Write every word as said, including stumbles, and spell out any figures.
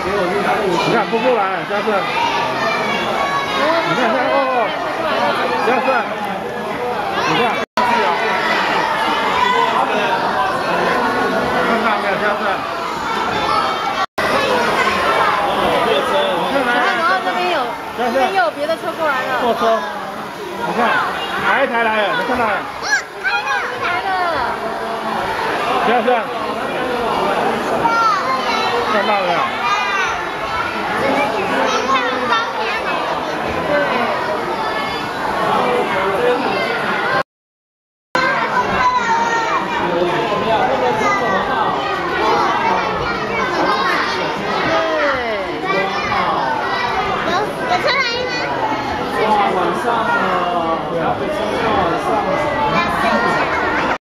你看，步步来了，嘉顺。你看，看哦，嘉顺，你看，看到没有，嘉顺？ 然后这边有，这边又有别的车过来了。 坐车，你看，哪一台来了？你看到了？ 哦，来了。 嘉顺，看到没有？ 晚上了，然后北京晚上。